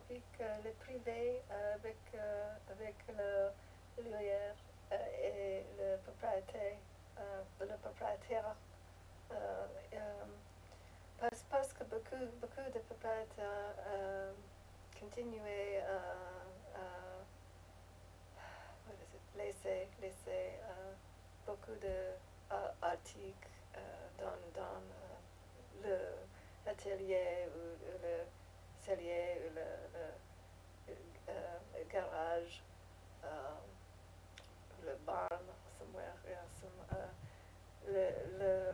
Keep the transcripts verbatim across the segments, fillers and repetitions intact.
public, euh, le privé, euh, avec, euh, avec le l'ouvrière euh, et le propriétaire, euh, le propriétaire. Euh, euh, parce, parce que beaucoup, beaucoup de propriétaires euh, continuaient à, à what is it, laisser, laisser euh, beaucoup d'articles euh, dans, dans euh, le l'atelier ou, ou le cellier ou le, le, euh, le garage, uh, le barn, somewhere, yeah, some, uh, le, le,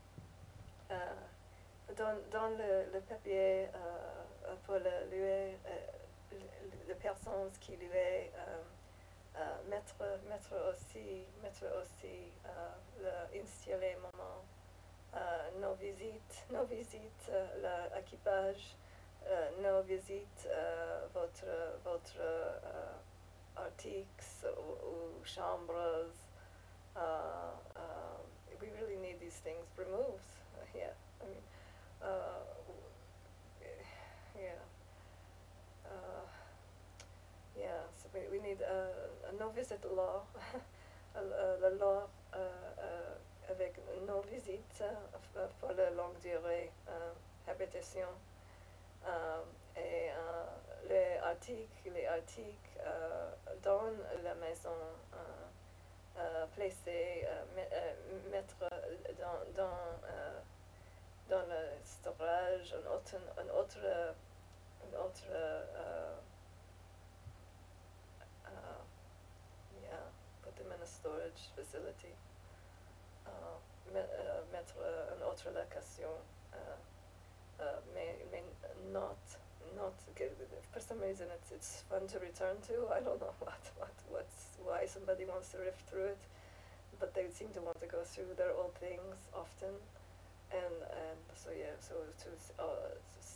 uh, dans, dans le, le papier uh, pour le louer, uh, les personnes qui louaient, um, uh, mettre, mettre aussi, mettre aussi uh, le, installer moment, uh, nos visites, nos visites, uh, l'équipage, uh, nos visites, uh, votre, votre uh, articles ou, ou chambres. Uh, uh, we really need these things removed. Uh, yeah, I mean, uh, yeah, uh, yeah. So we, we need a, a no visit law, la loi uh, uh, avec no visites uh, pour la longue durée uh, habitation. Um, et uh, les articles, les articles uh, dans la maison. Uh, Uh, placer, uh, met, uh, mettre dans, dans, uh, dans le storage un autre, un autre, un autre uh, uh, yeah, put them in a storage facility. Uh, met, uh, mettre une autre location, uh, uh, mais, mais not, not, for some reason it's, it's fun to return to. I don't know what, what, what's, why somebody wants to rift through it. But they seem to want to go through their old things often, and and so yeah, so to uh,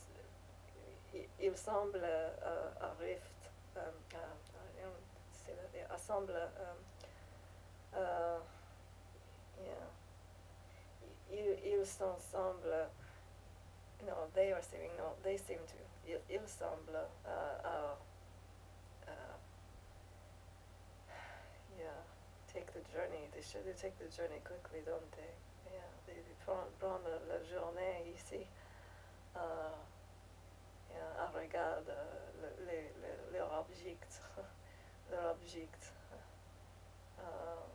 il semble uh, a rift, um, uh, say that, yeah, assemble, um, uh, yeah, il, il semble, no, they are saying no, they seem to, il, il semble, uh, uh, uh, yeah. Take the journey. They should take the journey quickly, don't they? Yeah, they prennent, prennent la journée ici. Uh, yeah, à regarder uh, les, les, leurs objects, leurs objects. Uh,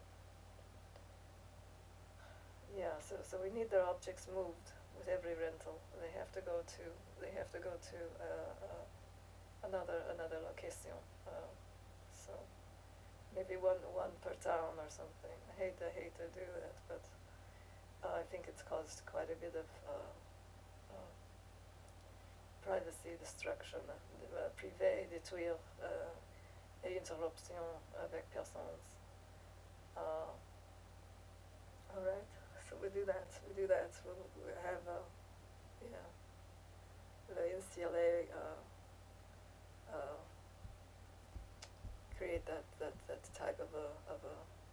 yeah, so so we need their objects moved with every rental. They have to go to they have to go to uh, uh, another another location. Uh, so. Maybe one one per town or something. I hate I hate to do that, but uh, I think it's caused quite a bit of uh, uh, privacy destruction, uh, privé, détruire uh, et interruption avec personnes. Uh, all right, so we do that. We do that. We'll, we have uh, yeah, le installer. Uh, uh, create that, that, that type of a, of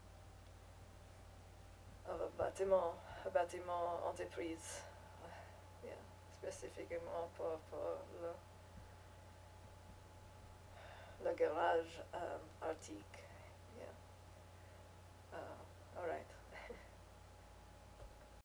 a, of a bâtiment, a bâtiment entreprise, yeah, spécifiquement pour, pour le, le garage um, arctique.